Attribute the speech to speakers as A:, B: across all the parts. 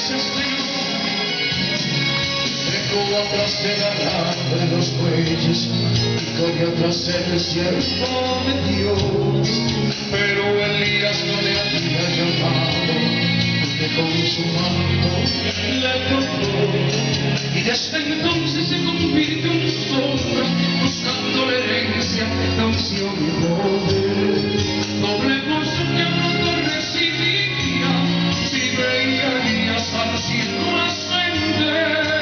A: gracias, Señor. Tengo atrás de la rama de los bueyes y corrió tras el siervo de Dios, pero Elías no le había llamado, porque con su mano le tocó, y desde entonces se convirtió en sombra, buscando la herencia de unción y poder. Doble gozo que pronto recibía, si veía Elías al cielo ascender.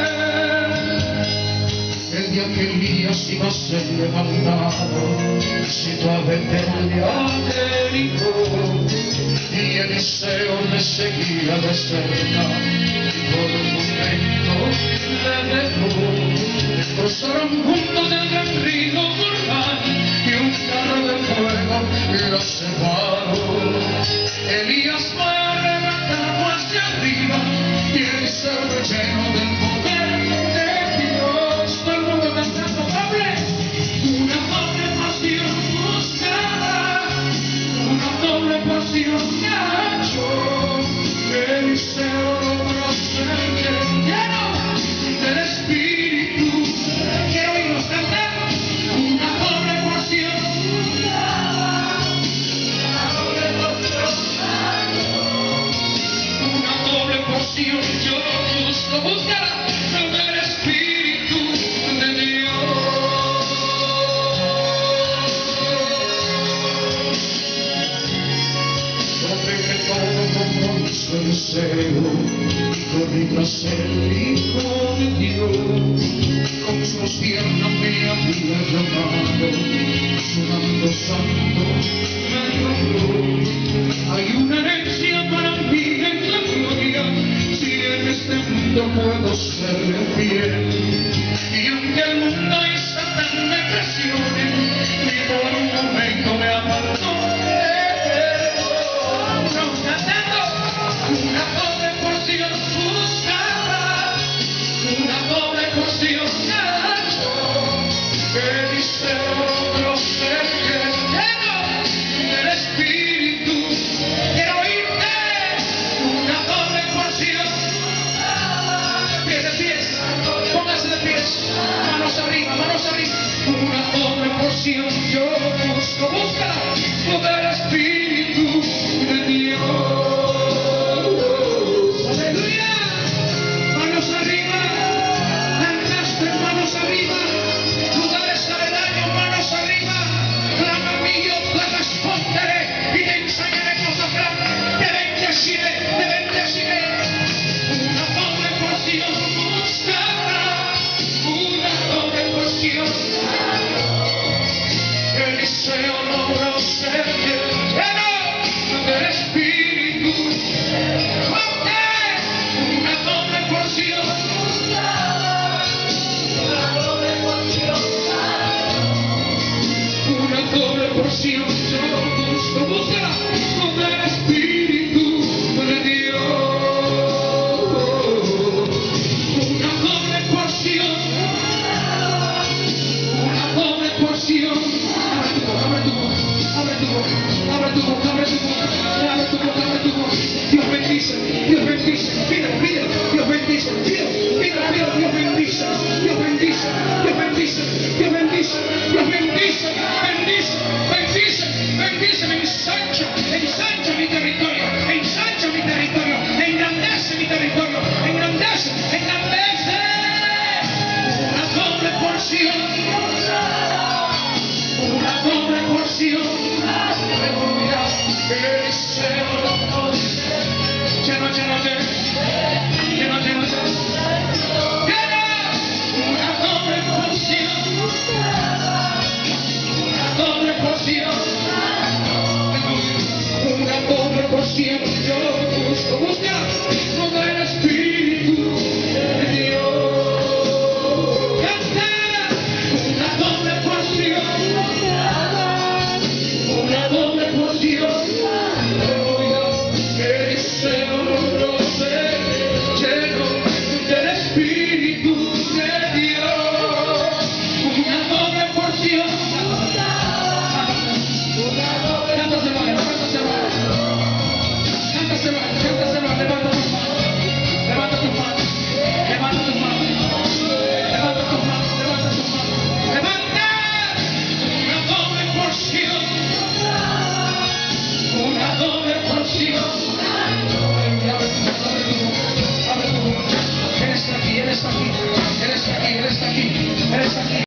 A: El día que Elías iba a ser levantado, visitó a Betel y a Jericó, y Eliseo le seguía de cerca, y por un momento le dejó. Cruzaron juntos el gran río Jordán, y un carro de fuego los separó. Elías fue arrebatado hacia arriba, y Eliseo fue lleno del poder de Dios. Todo el mundo cantando, ¡hable! Una doble pasión buscaba, una doble pasión cayó. Eliseo logró ser lleno del Espíritu. Quiero oírlos cantar. Una doble pasión buscaba, una doble pasión cayó. Una doble pasión yo busco, buscará del Espíritu de Dios. Yo dejé todo como hizo Eliseo y corrí tras el Hijo de Dios. Con sus piernas me había llamado, su manto santo me logró. Hay una herencia para mí en la gloria, si en este mundo puedo serle fiel. Y aunque el mundo y Satán me presionen, ni por un momento me abandone. Una doble porción buscaba, una doble porción cayó. Eliseo logró ser lleno del Espíritu. Quiero oírte. Una doble porción. Pies de pies, póngase de pies, manos arriba, manos arriba. Una doble porción yo busco, busca del Espíritu de Dios. Eliseo logró ser lleno del Espíritu. Una doble porción. Una doble porción. Una doble porción. Yo busco, busca del Espíritu de Dios. Una doble porción. Una doble porción. Abre tu boca, abre tu boca, abre tu boca, abre tu boca, abre tu boca. Dios bendice, Dios bendice, pide, pide, Dios bendice, pide, pide, pide, Dios bendice, Dios bendice, Dios bendice, Dios bendice, Dios bendice.